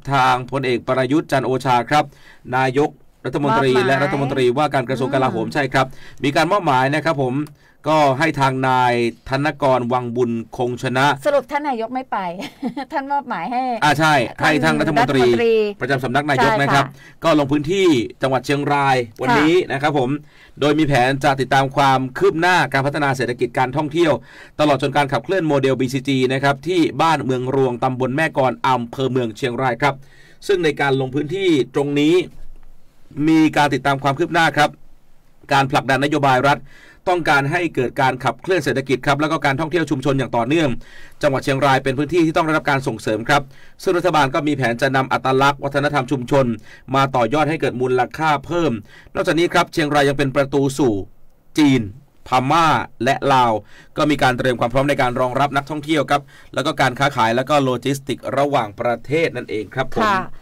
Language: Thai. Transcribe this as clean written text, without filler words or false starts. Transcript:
ทางพลเอกประยุทธ์จันทร์โอชาครับนายกรัฐมนตรีและรัฐมนตรีว่าการกระทรวงกลาโหมใช่ครับมีการมอบหมายนะครับผมก็ให้ทางนายธนกรวังบุญคงชนะสรุปท่านนายกไม่ไป ท่านมอบหมายให้ใช่ให้ทางรัฐมนตรีประจำสำนักนายกนะครับก็ลงพื้นที่จังหวัดเชียงรายวันนี้นะครับผมโดยมีแผนจะติดตามความคืบหน้าการพัฒนาเศรษฐกิจการท่องเที่ยวตลอดจนการขับเคลื่อนโมเดล BCG นะครับที่บ้านเมืองรวงตำบลแม่กลอำเภอเมืองเชียงรายครับซึ่งในการลงพื้นที่ตรงนี้มีการติดตามความคืบหน้าครับการผลักดันนโยบายรัฐต้องการให้เกิดการขับเคลื่อนเศรษฐกิจครับแล้วก็การท่องเที่ยวชุมชนอย่างต่อเนื่องจังหวัดเชียงรายเป็นพื้นที่ที่ต้องได้รับการส่งเสริมครับซึ่งรัฐบาลก็มีแผนจะนำอัตลักษณ์วัฒนธรรมชุมชนมาต่อยอดให้เกิดมูลค่าเพิ่มนอกจากนี้ครับเชียงรายยังเป็นประตูสู่จีนพม่าและลาวก็มีการเตรียมความพร้อมในการรองรับนักท่องเที่ยวครับแล้วก็การค้าขายแล้วก็โลจิสติกส์ระหว่างประเทศนั่นเองครับผม